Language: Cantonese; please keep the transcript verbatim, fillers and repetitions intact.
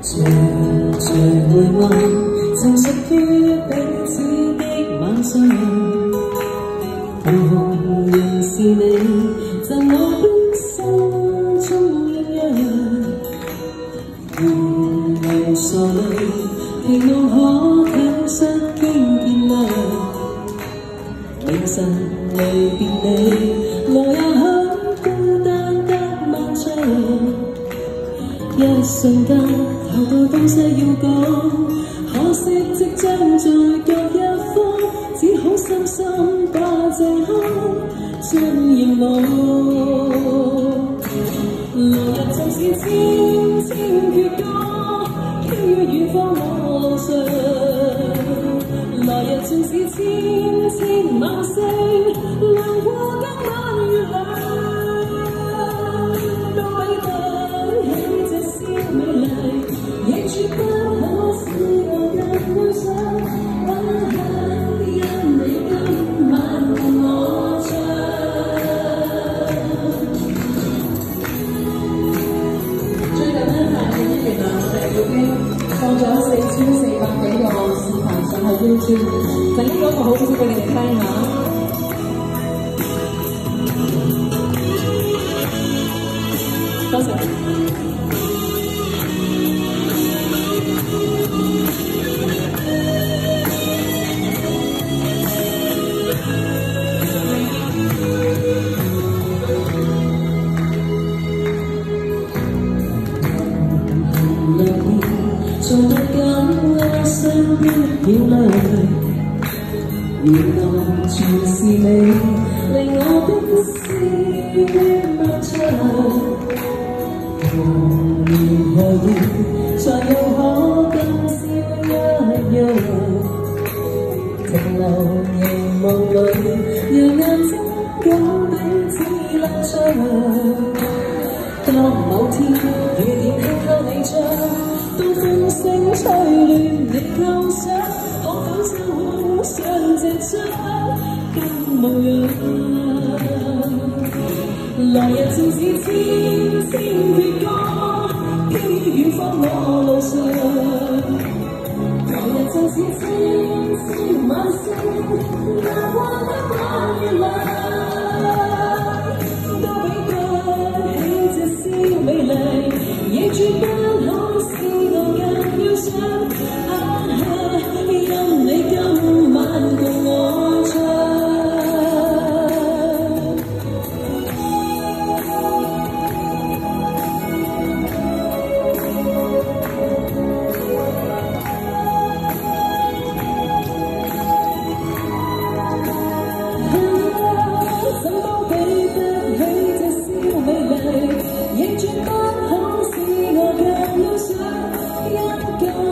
常常回望曾屬於彼此的晚上，彷徨仍是你，在我的心中一樣。如無傻淚，期望可體恤經見諒。明晨離別你，來也許孤單得漫長。一瞬間，頭度東西要講，可惜即將在各一方，只好深深把這刻將凝望。來日縱是千千闕歌，飄於遠方我路上。來日縱是千千晚星，亮過今晚月亮。都比不起這宵美麗，亦絕不可使我更憂傷。分享因你今晚共我唱。最近呢，大概一月啦，我哋已經放咗四千四百幾個視頻上去 YouTube， 陣間嗰個好消息俾你哋聽下。多謝。從不敢我身邊漂亮，原來全是你，令我的思憶漫長。如何言才又可跟笑一樣，停留凝望裏，讓眼睛緊彼此拉長。當某天雨點輕敲你窗，當風聲吹亂你構想，可否就換上這張舊模樣？來日縱是千千闕歌，飄於遠方我路上。來日縱是千千晚星，亮過今晚月亮。都比不起這宵美麗，亦絕不可使我更憂傷。啊，因你今晚共我唱。怎麼比得起這宵美麗，亦絕不可使我更憂傷。一個